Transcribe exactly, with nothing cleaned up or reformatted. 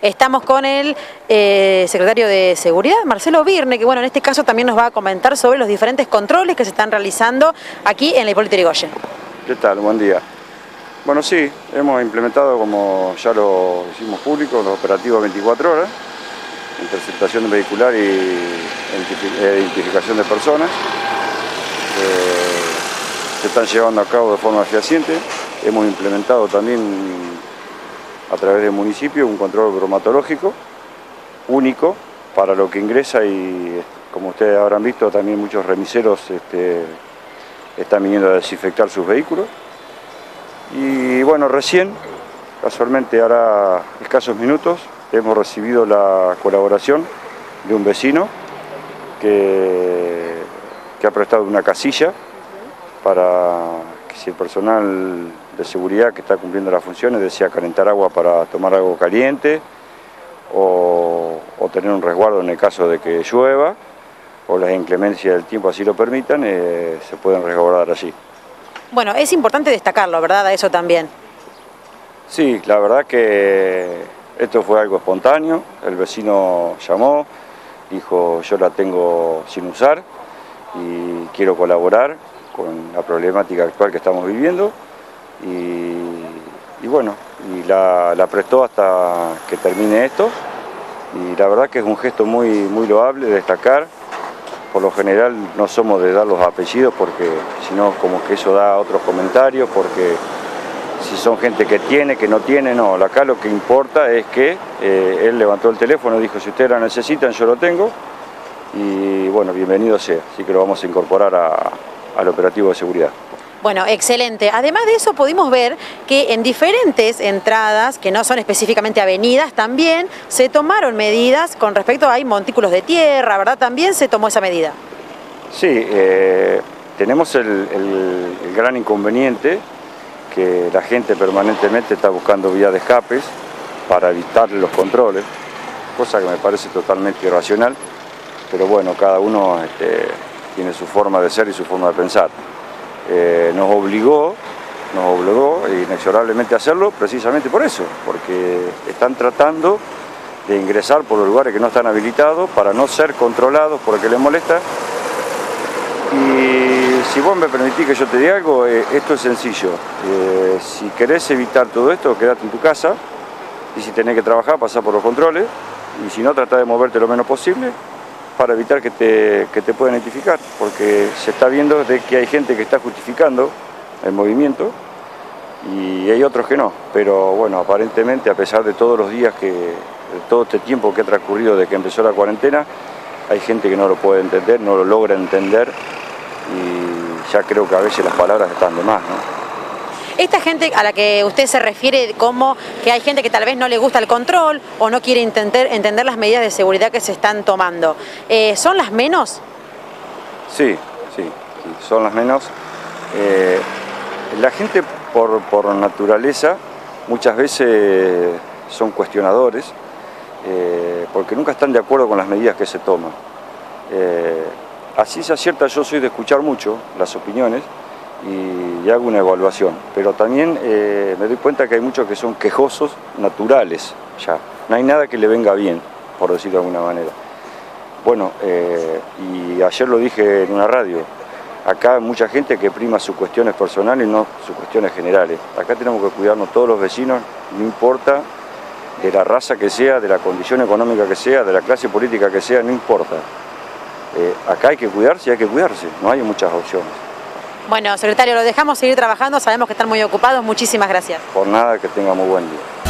Estamos con el eh, secretario de Seguridad, Marcelo Birne, que bueno, en este caso también nos va a comentar sobre los diferentes controles que se están realizando aquí en la Hipólito Yrigoyen. ¿Qué tal? Buen día. Bueno, sí, hemos implementado, como ya lo hicimos público, los operativos veinticuatro horas, interceptación vehicular y identificación de personas. Eh, se están llevando a cabo de forma fehaciente. Hemos implementado también a través del municipio un control bromatológico único para lo que ingresa y, como ustedes habrán visto, también muchos remiseros este, están viniendo a desinfectar sus vehículos. Y bueno, recién, casualmente ahora escasos minutos, hemos recibido la colaboración de un vecino que, que ha prestado una casilla para que, si el personal de seguridad que está cumpliendo las funciones desea calentar agua para tomar algo caliente o, o tener un resguardo en el caso de que llueva o las inclemencias del tiempo así lo permitan, eh, se pueden resguardar allí. Bueno, es importante destacarlo, ¿verdad? A eso también. Sí, la verdad que esto fue algo espontáneo. El vecino llamó, dijo: yo la tengo sin usar y quiero colaborar con la problemática actual que estamos viviendo. Y, y bueno, y la, la prestó hasta que termine esto. Y la verdad que es un gesto muy, muy loable, de destacar. Por lo general no somos de dar los apellidos porque si no como que eso da otros comentarios, porque si son gente que tiene, que no tiene, no. Acá lo que importa es que eh, él levantó el teléfono y dijo: si ustedes la necesitan, yo lo tengo. Y bueno, bienvenido sea. Así que lo vamos a incorporar a, al operativo de seguridad. Bueno, excelente. Además de eso pudimos ver que en diferentes entradas, que no son específicamente avenidas, también se tomaron medidas con respecto a hay montículos de tierra, ¿verdad? También se tomó esa medida. Sí, eh, tenemos el, el, el gran inconveniente que la gente permanentemente está buscando vías de escapes para evitar los controles, cosa que me parece totalmente irracional, pero bueno, cada uno este, tiene su forma de ser y su forma de pensar. Eh, nos obligó, nos obligó inexorablemente a hacerlo precisamente por eso, porque están tratando de ingresar por los lugares que no están habilitados para no ser controlados por el que les molesta. Y si vos me permitís que yo te diga algo, eh, esto es sencillo. Eh, si querés evitar todo esto, quedate en tu casa, y si tenés que trabajar, pasá por los controles, y si no, tratá de moverte lo menos posible para evitar que te, que te puedan identificar, porque se está viendo de que hay gente que está justificando el movimiento y hay otros que no, pero bueno, aparentemente, a pesar de todos los días, que de todo este tiempo que ha transcurrido desde que empezó la cuarentena, hay gente que no lo puede entender, no lo logra entender, y ya creo que a veces las palabras están de más, ¿no? Esta gente a la que usted se refiere como que hay gente que tal vez no le gusta el control o no quiere entender, entender las medidas de seguridad que se están tomando, eh, ¿son las menos? Sí, sí, sí, son las menos. Eh, la gente por, por naturaleza muchas veces son cuestionadores eh, porque nunca están de acuerdo con las medidas que se toman. Eh, así se acierta, yo soy de escuchar mucho las opiniones y hago una evaluación, pero también eh, me doy cuenta que hay muchos que son quejosos naturales ya, no hay nada que le venga bien, por decirlo de alguna manera. Bueno, eh, y ayer lo dije en una radio, acá hay mucha gente que prima sus cuestiones personales y no sus cuestiones generales. Acá tenemos que cuidarnos todos los vecinos, no importa de la raza que sea, de la condición económica que sea, de la clase política que sea, no importa. Eh, acá hay que cuidarse y hay que cuidarse, no hay muchas opciones. Bueno, secretario, lo dejamos seguir trabajando, sabemos que están muy ocupados, muchísimas gracias. Por nada, que tenga muy buen día.